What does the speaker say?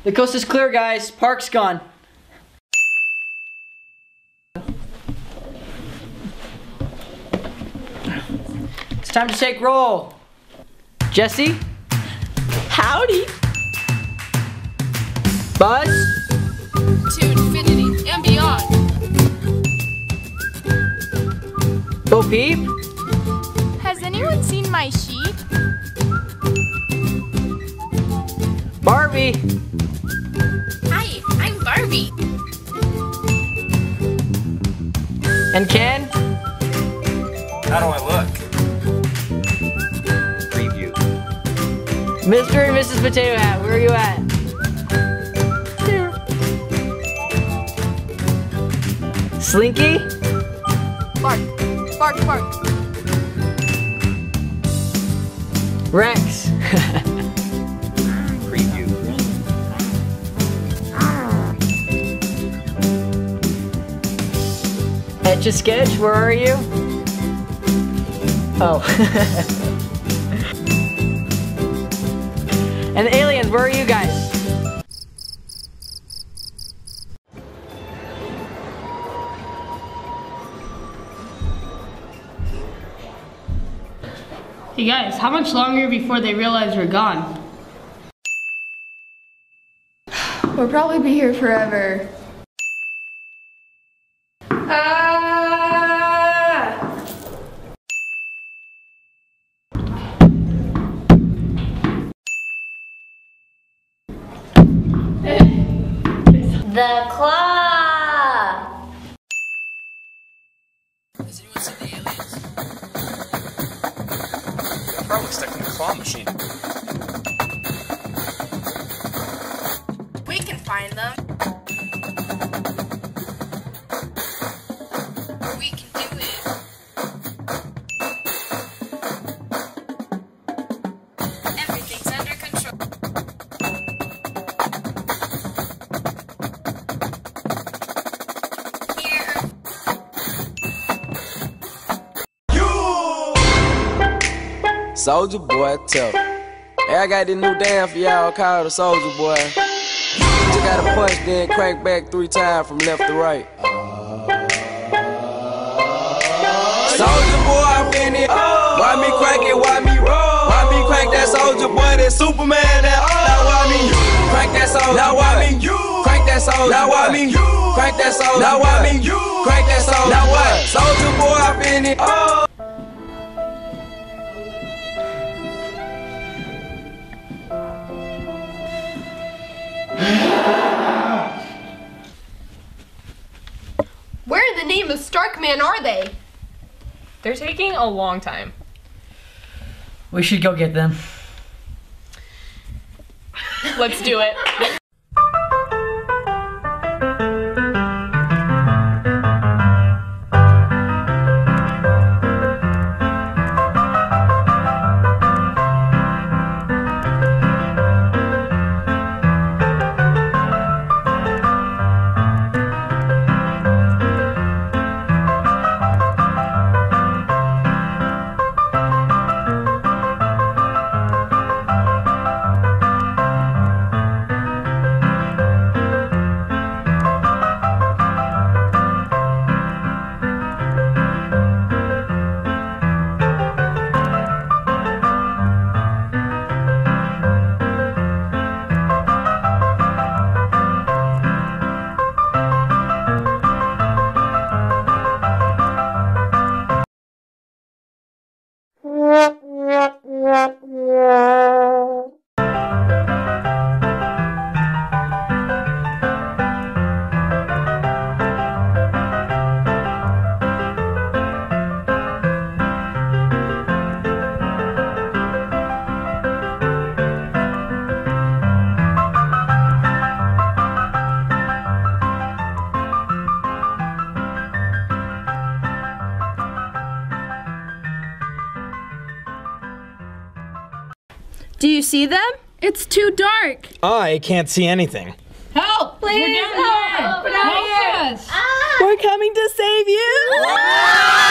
The coast is clear, guys. Park's gone. It's time to take roll. Jesse? Howdy. Buzz? To infinity and beyond. Bo Peep? Has anyone seen my sheep? Barbie? Hi, I'm Barbie. And Ken? How do I look? Preview. Mr. and Mrs. Potato Hat, where are you at? Here. Slinky? Bark, bark, bark. Rex? Preview. Etch a Sketch, where are you? Oh. And the aliens, where are you guys? Hey guys, how much longer before they realize we're gone? We'll probably be here forever. The claw! Has anyone seen the aliens? They're probably stuck in the claw machine. We can find them. We can do it. Everything's under control. Soldier boy, tough. Hey, I got this new dance for y'all called the Soldier Boy. Just gotta punch, then crank back 3 times from left to right. Soldier boy, I'm in it. Why me crank it? Why me roll? Why me crank that Soldier Boy? That Superman? That now why me crank that Soldier? Now why me crank that Soldier? Now why me crank that Soldier? Now why me crank that Soldier? Now what? Soldier boy, I'm in it. Where in the name of Starkman are they? They're taking a long time. We should go get them. Let's do it. Do you see them? It's too dark. I can't see anything. Help! Please, We're down here! help! We're down here. Us! We're coming to save you!